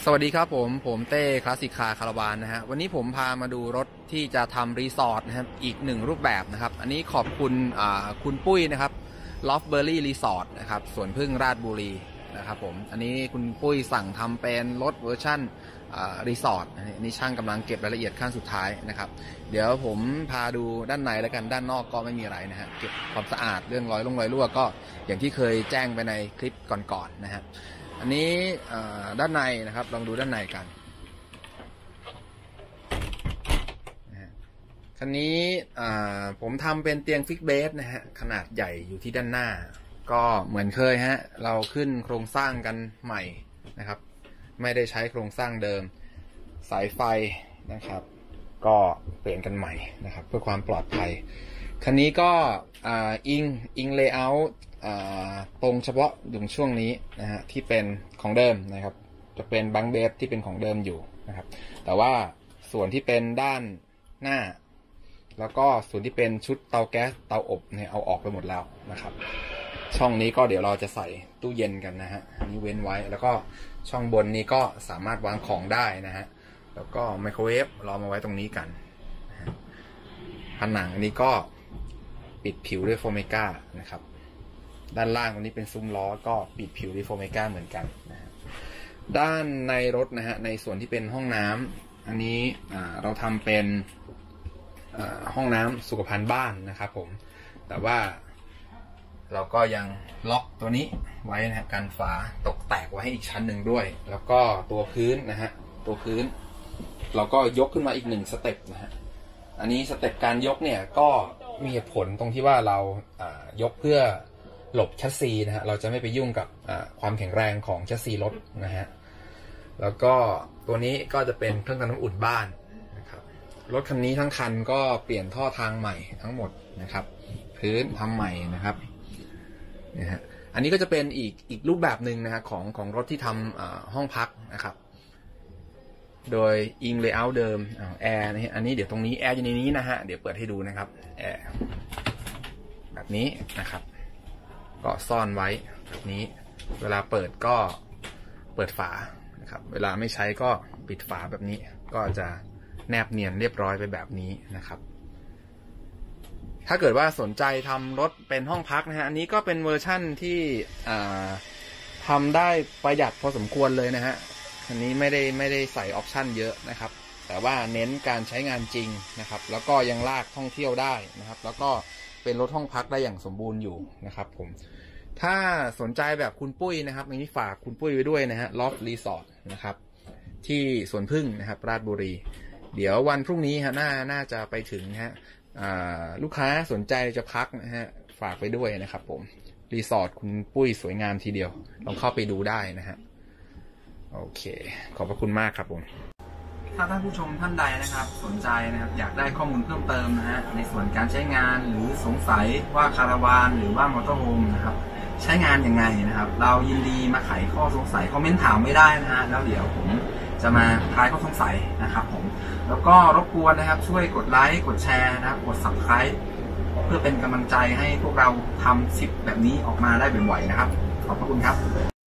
วัสดีครับผมเต้คลาสสิกคาคาราวานนะฮะวันนี้ผมพามาดูรถที่จะทำรีสอร์ทนะครับอีกหนึ่งรูปแบบนะครับอันนี้ขอบคุณคุณปุ้ยนะครับ Loftberry Resort นะครับสวนพึ่งราชบุรีนะครับผมอันนี้คุณปุ้ยสั่งทำเป็นรถเวอร์ชั่นรีสอร์ทอันนี้ช่างกำลังเก็บรายละเอียดขั้นสุดท้ายนะครับเดี๋ยวผมพาดูด้านในแล้วกันด้านนอกก็ไม่มีอะไรนะฮะเก็บความสะอาดเรื่องรอยรั่วก็อย่างที่เคยแจ้งไปในคลิปก่อนๆนะฮะอันนี้ด้านในนะครับลองดูด้านในกันคันนี้ผมทำเป็นเตียงฟิกเบสนะฮะขนาดใหญ่อยู่ที่ด้านหน้าก็เหมือนเคยฮะเราขึ้นโครงสร้างกันใหม่นะครับไม่ได้ใช้โครงสร้างเดิมสายไฟนะครับก็เปลี่ยนกันใหม่นะครับเพื่อความปลอดภัยคันนี้ก็อิงเลเยอร์ตรงเฉพาะอยู่ช่วงนี้นะฮะที่เป็นของเดิมนะครับจะเป็นบังเบสที่เป็นของเดิมอยู่นะครับแต่ว่าส่วนที่เป็นด้านหน้าแล้วก็ส่วนที่เป็นชุดเตาแก๊สเตาอบเนี่ยเอาออกไปหมดแล้วนะครับช่องนี้ก็เดี๋ยวเราจะใส่ตู้เย็นกันนะฮะอันนี้เว้นไว้แล้วก็ช่องบนนี้ก็สามารถวางของได้นะฮะแล้วก็ไมโครเวฟเรามาไว้ตรงนี้กันผนังอันนี้ก็ปิดผิวด้วยโฟเมก้านะครับด้านล่างตรงนี้เป็นซุ้มล้อก็ปิดผิวด้วยโฟเมก้าเหมือนกันนะฮะด้านในรถนะฮะในส่วนที่เป็นห้องน้ำอันนี้เราทำเป็นห้องน้ำสุขภัณฑ์บ้านนะครับผมแต่ว่าเราก็ยังล็อกตัวนี้ไว้นะฮะกันฝาตกแตกไว้ให้อีกชั้นหนึ่งด้วยแล้วก็ตัวพื้นนะฮะตัวพื้นเราก็ยกขึ้นมาอีกหนึ่งสเต็ปนะฮะอันนี้สเต็ปการยกเนี่ยก็มีเหตุผลตรงที่ว่าเรายกเพื่อหลบแชสซีนะฮะเราจะไม่ไปยุ่งกับความแข็งแรงของแชสซีรถนะฮะแล้วก็ตัวนี้ก็จะเป็นเครื่องทำน้ำอุ่นบ้านนะครับรถคันนี้ทั้งคันก็เปลี่ยนท่อทางใหม่ทั้งหมดนะครับพื้นทำใหม่นะครับนะฮะอันนี้ก็จะเป็นอีกรูปแบบหนึ่งนะฮะของรถที่ทำห้องพักนะครับโดยอิงเลเยอร์เดิมแอร์นะฮะอันนี้เดี๋ยวตรงนี้แอร์อยู่ในนี้นะฮะเดี๋ยวเปิดให้ดูนะครับแอร์แบบนี้นะครับก็ซ่อนไว้แบบนี้เวลาเปิดก็เปิดฝานะครับเวลาไม่ใช้ก็ปิดฝาแบบนี้ก็จะแนบเนียนเรียบร้อยไปแบบนี้นะครับถ้าเกิดว่าสนใจทำรถเป็นห้องพักนะฮะอันนี้ก็เป็นเวอร์ชั่นที่ทำได้ประหยัดพอสมควรเลยนะฮะอันนี้ไม่ได้ใส่ออปชั่นเยอะนะครับแต่ว่าเน้นการใช้งานจริงนะครับแล้วก็ยังลากท่องเที่ยวได้นะครับแล้วก็เป็นรถห้องพักได้อย่างสมบูรณ์อยู่นะครับผมถ้าสนใจแบบคุณปุ้ยนะครับอันนี้ฝากคุณปุ้ยไว้ด้วยนะฮะ Loft Resort นะครับที่สวนพึ่งนะครับราชบุรีเดี๋ยววันพรุ่งนี้ฮะน่าจะไปถึงฮะลูกค้าสนใจจะพักนะฮะฝากไปด้วยนะครับผมรีสอร์ทคุณปุ้ยสวยงามทีเดียวลองเข้าไปดูได้นะฮะโอเคขอบพระคุณมากครับผมถ้าท่านผู้ชมท่านใดนะครับสนใจนะครับอยากได้ข้อมูลเพิ่มเติมนะฮะในส่วนการใช้งานหรือสงสัยว่าคาราวานหรือว่ามอเตอร์โฮมนะครับใช้งานยังไงนะครับเรายินดีมาไขข้อสงสัยคอมเมนต์ถามไม่ได้นะฮะแล้วเดี๋ยวผมจะมาคลายข้อสงสัยนะครับผมแล้วก็รบกวนนะครับช่วยกดไลค์กดแชร์นะครับกด Subscribe เพื่อเป็นกำลังใจให้พวกเราทำคลิปแบบนี้ออกมาได้บ่อยๆนะครับขอบพระคุณครับ